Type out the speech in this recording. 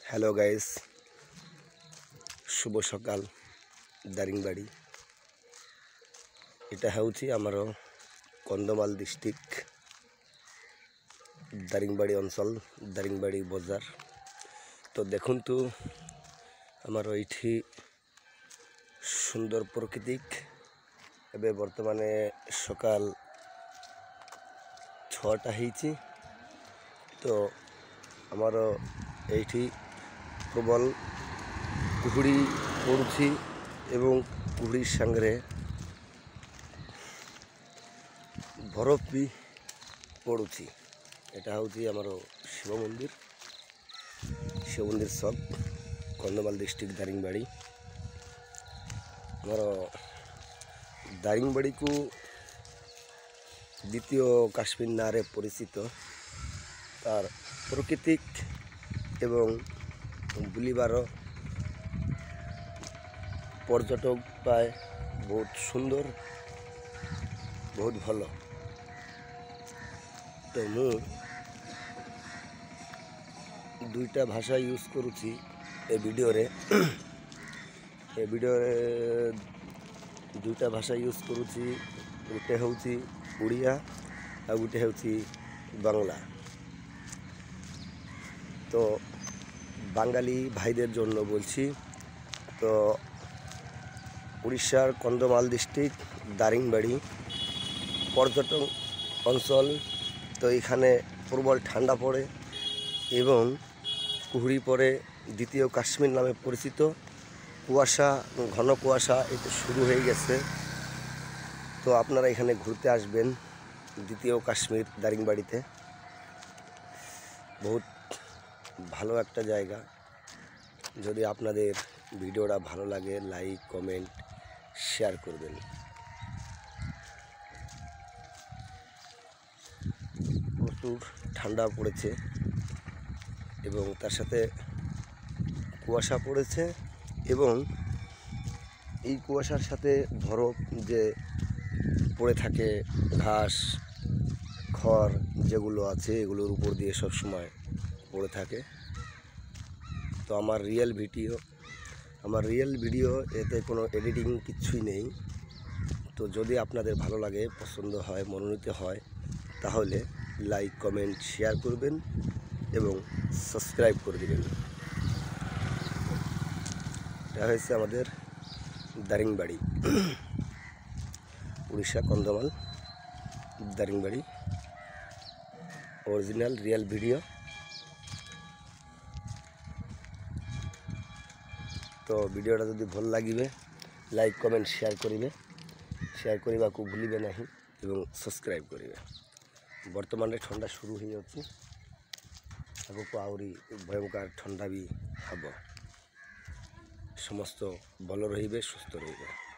Hello guys, शुभ सकाल दारिंगबाड़ी। इटा होउछि आमर कंधमाल डिस्ट्रिक्ट दारिंगबाड़ी अंचल दारिंगबाड़ी बजार। तो देखंतु आमर एठी सुंदर प्राकृतिक एबे वर्तमान सकाल 6टा ହେଇछि। तो आमर एठी प्रबल कुहुड़ी पड़ुछि एवं कुहुड़ी संगे बरफ भी पड़ुछि। एटा होउछि आमर शिव मंदिर सब कंधमाल डिस्ट्रिक्ट दारिंगबाड़ी। आमर दारिंगबाड़ी को द्वितीय काश्मीर नारे परिचित। तार प्राकृतिक एवं बुलिबार पर्यटक पाए बहुत सुंदर, बहुत भल। तो मु दुईटा भाषा यूज करुछि ए वीडियो रे। दुईटा भाषा यूज करुछि, गोटे होउछि उड़िया आ गोटे होउछि बांग्ला। तो बांगाली भाईदेर जन्य बोलছি। तो उड़ीसार कंधमाल डिस्ट्रिक्ट दारिंगबाड़ी पर्यटन अंचल। तो एखाने प्रबल ठंडा पड़े एवं कुहुड़ी पड़े, द्वितीय काश्मीर नामे परिचित। कुयाशा घन कुयाशा एते शुरू हो गेছে। तो आपनारा एखाने घुरते आसबेन द्वितीय काश्मीर दारिंगबाड़ीते। बहुत ভালো একটা জায়গা। যদি আপনাদের ভিডিওটা ভালো লাগে লাইক কমেন্ট শেয়ার করবেন। প্রচুর ঠান্ডা পড়েছে এবং তার সাথে কুয়াশা পড়েছে এবং এই কুয়াশার সাথে বরফ যে পড়ে থাকে, ঘাস খড় যেগুলো আছে এগুলোর উপর দিয়ে সব সময় পড়ে থাকে। তো আমার রিয়েল ভিডিও এতে কোনো এডিটিং কিছুই নেই। তো যদি আপনাদের ভালো লাগে, পছন্দ হয়, মনোনীত হয় তাহলে লাইক কমেন্ট শেয়ার করবেন এবং সাবস্ক্রাইব করে দেবেন। এটা হচ্ছে আমাদের Daringbadi, Orissa Kandhamal Daringbadi original real video. तो वीडियोटा जदि भल लगे लाइक कमेंट शेयर करेंगे, शेयर करने को भूलिए नहीं एवं सब्सक्राइब करेंगे। बर्तमान ठंडा शुरू हो जाती, आगक आहरी भयंकर ठंडा भी हम। समस्त भल रहिबे, सुस्थ रहिबे।